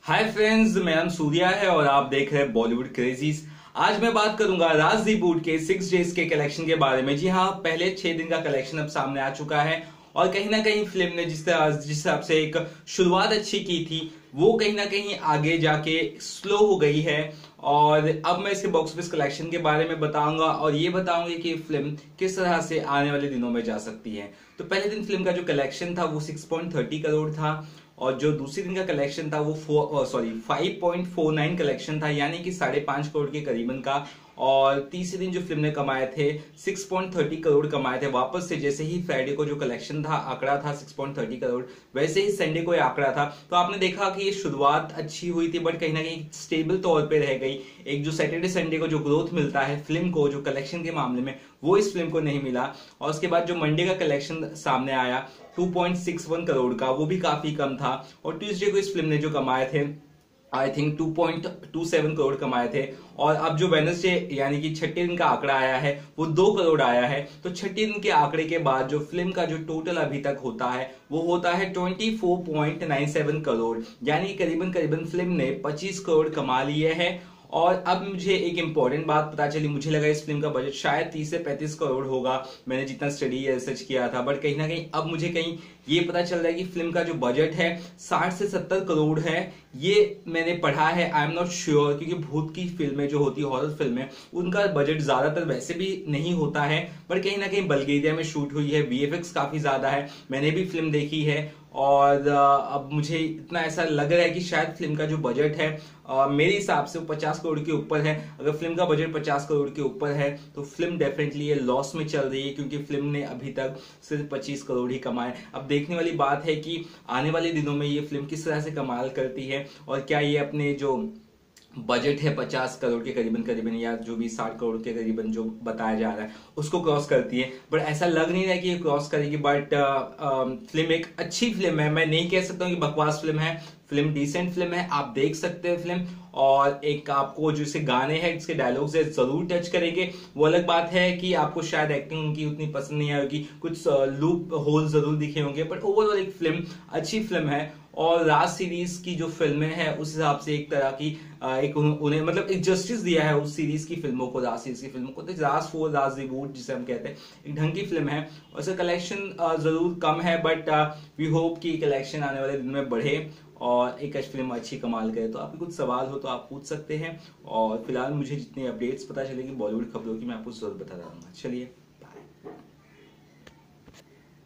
Hi friends, मैं नाम सूर्या है और आप देख रहे हैं बॉलीवुड क्रेजीज। आज मैं बात करूंगा राज रिबूट के 6 डेज के कलेक्शन के बारे में। जी हाँ, पहले 6 दिन का कलेक्शन अब सामने आ चुका है और कहीं ना कहीं फिल्म ने जिस हिसाब से एक शुरुआत अच्छी की थी वो कहीं ना कहीं आगे जाके स्लो हो गई है। और अब मैं इसके बॉक्स ऑफिस कलेक्शन के बारे में बताऊंगा और ये बताऊंगा कि फिल्म किस तरह से आने वाले दिनों में जा सकती है। तो पहले दिन फिल्म का जो कलेक्शन था वो 6.30 करोड़ था और जो दूसरे दिन का कलेक्शन था वो 5.49 कलेक्शन था, यानी कि 5.5 करोड़ के करीबन का। और तीसरे दिन जो फिल्म ने कमाए थे 6.30 करोड़ कमाए थे वापस से। जैसे ही फ्राइडे को जो कलेक्शन था आंकड़ा था 6.30 करोड़, वैसे ही संडे को ये आंकड़ा था। तो आपने देखा कि ये शुरुआत अच्छी हुई थी बट कहीं ना कहीं स्टेबल तौर पे रह गई। एक जो सैटरडे संडे को जो ग्रोथ मिलता है फिल्म को जो कलेक्शन के मामले में, वो इस फिल्म को नहीं मिला। और उसके बाद जो मंडे का कलेक्शन सामने आया 2.61 करोड़ का, वो भी काफी कम था। और ट्यूसडे को इस फिल्म ने जो कमाए थे आई थिंक 2.27 करोड़ कमाए थे। और अब जो वेडनेसडे यानी कि छठे दिन का आंकड़ा आया है वो 2 करोड़ आया है। तो छठे दिन के आंकड़े के बाद जो फिल्म का जो टोटल अभी तक होता है वो होता है 24.97 करोड़, यानी करीबन करीबन फिल्म ने 25 करोड़ कमा लिए हैं। और अब मुझे एक इंपॉर्टेंट बात पता चली, मुझे लगा इस फिल्म का बजट शायद 30 से 35 करोड़ होगा, मैंने जितना स्टडी या रिसर्च किया था। बट कहीं ना कहीं अब मुझे कहीं ये पता चल रहा है कि फिल्म का जो बजट है 60 से 70 करोड़ है। ये मैंने पढ़ा है, आई एम नॉट श्योर, क्योंकि भूत की फिल्में जो होती है, हॉरर फिल्में, उनका बजट ज्यादातर वैसे भी नहीं होता है। बट कहीं ना कहीं बल्गेरिया में शूट हुई है, वीएफएक्स काफी ज्यादा है, मैंने भी फिल्म देखी है। और अब मुझे इतना ऐसा लग रहा है कि शायद फिल्म का जो बजट है मेरे हिसाब से वो 50 करोड़ के ऊपर है। अगर फिल्म का बजट 50 करोड़ के ऊपर है तो फिल्म डेफिनेटली ये लॉस में चल रही है, क्योंकि फिल्म ने अभी तक सिर्फ 25 करोड़ ही कमाए। अब देखने वाली बात है कि आने वाले दिनों में ये फिल्म किस तरह से कमाल करती है और क्या ये अपने जो बजट है 50 करोड़ के करीबन करीबन या जो भी 60 करोड़ के करीबन जो बताया जा रहा है उसको क्रॉस करती है। बट ऐसा लग नहीं रहा है कि ये क्रॉस करेगी। बट फिल्म एक अच्छी फिल्म है, मैं नहीं कह सकता हूँ कि बकवास फिल्म है। फिल्म डिसेंट फिल्म है, आप देख सकते हैं फिल्म। और एक आपको जो इसके गाने हैं, इसके डायलॉग्स है, जरूर टच करेंगे। वो अलग बात है कि आपको शायद एक्टिंग उनकी उतनी पसंद नहीं आएगी, कुछ लूप होल जरूर दिखे होंगे। बट ओवरऑल एक फिल्म अच्छी फिल्म है। और राज सीरीज की जो फिल्में हैं उस हिसाब से एक तरह की एक उन्हें मतलब एक जस्टिस दिया है उस सीरीज की फिल्मों को, राज सीरीज की फिल्मों को। तो राज 4, राज रिबूट जिसे हम कहते हैं, एक ढंग की फिल्म है। वैसे कलेक्शन जरूर कम है बट वी होप कि कलेक्शन आने वाले दिन में बढ़े और एक फिल्म अच्छी कमाल करे। तो आपके कुछ सवाल हो तो आप पूछ सकते हैं। और फिलहाल मुझे जितनी अपडेट्स पता चलेगी बॉलीवुड खबरों की मैं आपको जरूर बता रहूंगा। चलिए।